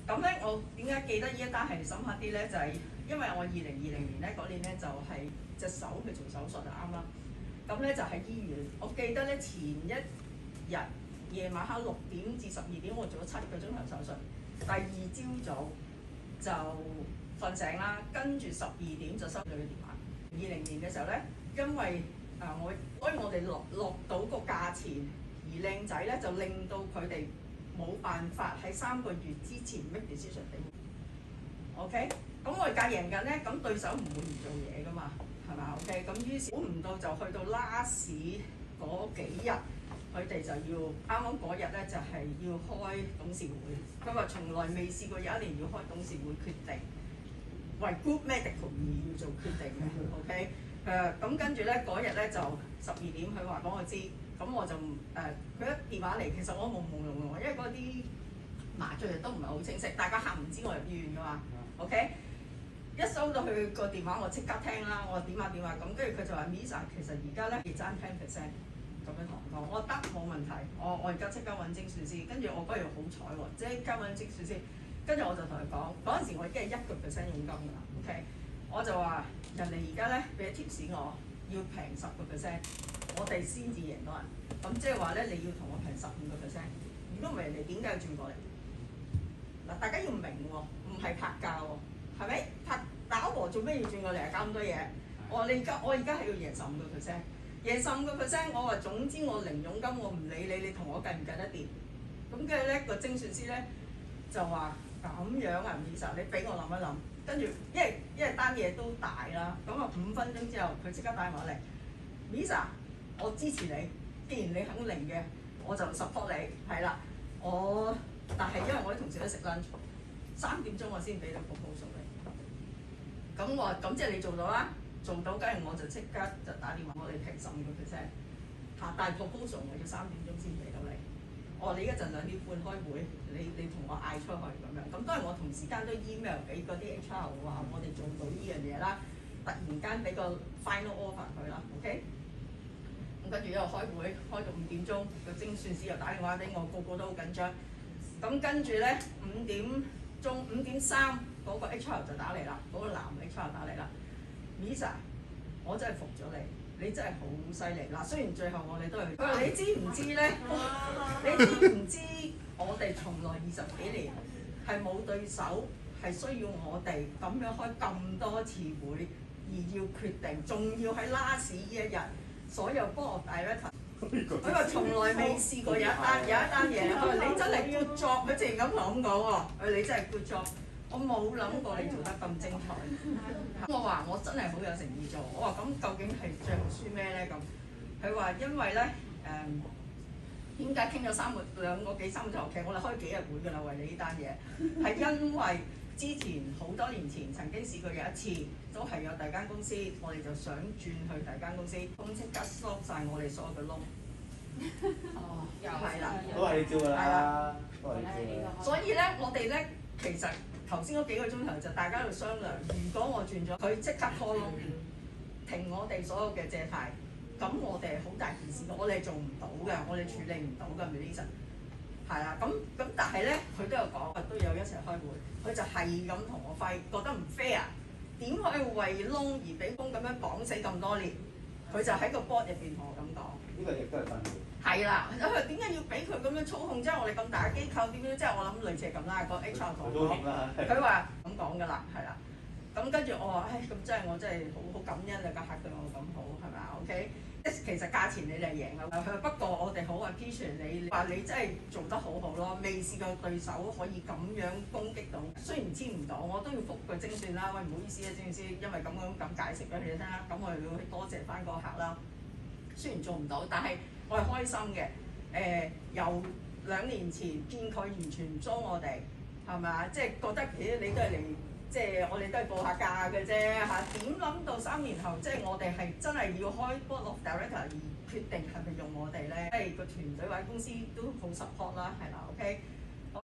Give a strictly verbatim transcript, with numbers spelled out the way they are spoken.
咁咧，我點解記得呢一單係深刻啲咧？就係、是、因為我二零二零年咧嗰年咧就係、是、隻手去做手術就啱啦。咁咧就喺醫院，我記得咧前一日夜晚黑六點至十二點，我做咗七個鐘頭手術。第二朝早就瞓醒啦，跟住十二點就收到佢電話。二零年嘅時候咧，因為啊我，所以我哋落落到個價錢，而靚仔咧就令到佢哋冇辦法喺三個月之前 make decision 俾我。OK， 咁我哋價贏緊咧，咁對手唔會唔做嘢噶嘛，係咪 OK， 咁於是估唔到就去到 last 嗰幾日，佢哋就要啱啱嗰日咧就係、是、要開董事會。佢話從來未試過有一年要開董事會決定為 Group Medical 而要做決定嘅。OK， 誒咁跟住咧嗰日咧就十二點，佢話講我知。咁我就誒，佢、呃、一電話嚟，其實我朦朦朧朧，因為嗰啲麻醉亦都唔係好清晰，大家客唔知我入醫院噶嘛 ，OK？ 一收到佢個電話，我即刻聽啦，我點啊點啊咁，跟住佢就話 Misa 其實而家咧係爭 ten percent 咁樣同我講，我得冇問題，我我而家即刻揾精算師，跟住我嗰日好彩喎，即刻揾精算師，跟住我就同佢講，嗰陣時我已經係一個 percent 佣金㗎啦 ，OK？ 我就話人哋而家咧俾咗 tips 我，要平十個 percent。我哋先至贏到人，咁即係話咧，你要同我平十五個 percent。如果唔係人哋點解要轉過嚟？嗱，大家要明喎，唔係拍價喎，係咪？拍打和做咩要轉過嚟啊？搞咁多嘢，我話你而家我而家係要贏十五個 percent， 贏十五個 percent。我話總之我零佣金，我唔理你，你同我計唔計得掂？咁跟住咧個精算師咧就話咁樣啊，Misa，你俾我諗一諗。跟住因為因為單嘢都大啦，咁啊五分鐘之後佢即刻打電話嚟 ，Misa。我支持你，既然你肯嚟嘅，我就 support 你，係啦。我但係因為我啲同事都食 lunch， 三點鐘我先俾到 proposal 你。咁我話咁即係你做到啦，做到跟住我就即刻就打電話，我哋平十五個 percent 嚇，但係 proposal 我要三點鐘先俾到你。我話你一陣兩點半開會，你你同我嗌出去咁樣。咁當然我同時間都 email 俾嗰啲 H R 話我哋做到呢樣嘢啦，突然間俾個 final offer 佢啦 ，OK？跟住一路開會，開到五點鐘，個精算師又打電話俾我，個個都好緊張。咁跟住咧，五點鐘五點三嗰個 H R 就打嚟啦，嗰、那個男 H R 打嚟啦 ，Misa， 我真係服咗你，你真係好犀利。嗱，雖然最後我哋都係，佢話你知唔知咧？你知唔知我哋從來二十幾年係冇對手，係需要我哋咁樣開咁多次會，而要決定，仲要喺 last 呢一日。所有幫我 director， 佢話從來未試過有一單有一單嘢，佢話你真係 good job，佢直情咁同我咁講喎，佢你真係 good job，我冇諗過你做得咁精彩。我話我真係好有誠意做，我話咁究竟係最後輸咩咧咁？佢話因為咧誒點解傾咗三個兩個幾三個鐘頭，其實我哋開幾日會㗎啦，為你呢單嘢，係因為之前好多年前曾經試過有一次。都係有第二間公司，我哋就想轉去第二間公司，咁即刻 stop 曬我哋所有嘅窿。哦，又係啦， 都係你照㗎啦，都係你照啦。 所以咧，我哋咧其實頭先嗰幾個鐘頭就大家喺度商量，如果我轉咗，佢即刻 call 窿，停我哋所有嘅借貸，咁我哋係好大件事，我哋做唔到嘅，我哋處理唔到嘅 Melissa。係啊，咁咁但係咧，佢都有講，都有一齊開會，佢就係咁同我揮，覺得唔 fair。點可以為窿而俾工咁樣綁死咁多年？佢就喺個 board 入邊同我咁講。 呢個亦都係分配。 係啦，佢話點解要俾佢咁樣操控？即係我哋咁大嘅機構點樣？即係我諗類似係咁啦。個 H R 同我講，佢話咁講㗎啦，係啦。咁跟住我話，唉，咁真係我真係好好感恩啊！個客對我咁好，係咪啊 ？OK。其實價錢你哋係贏啦，佢話不過我哋好 appreciate你，話你真係做得好好咯，未試過對手可以咁樣攻擊到。雖然簽唔到，我都要覆佢精算啦。喂，唔好意思啊，精算師，因為咁樣咁解釋俾你聽啦。咁我哋要多謝翻個客啦。雖然做唔到，但係我係開心嘅。誒、呃，由兩年前見佢完全唔租我哋，係咪啊？即係覺得咦，你都係嚟。即係我哋都係報下價嘅啫嚇，點諗到三年後，即係我哋係真係要開 board of director 而決定係咪用我哋咧？即係個團隊或者公司都好 support 啦，係啦 ，OK。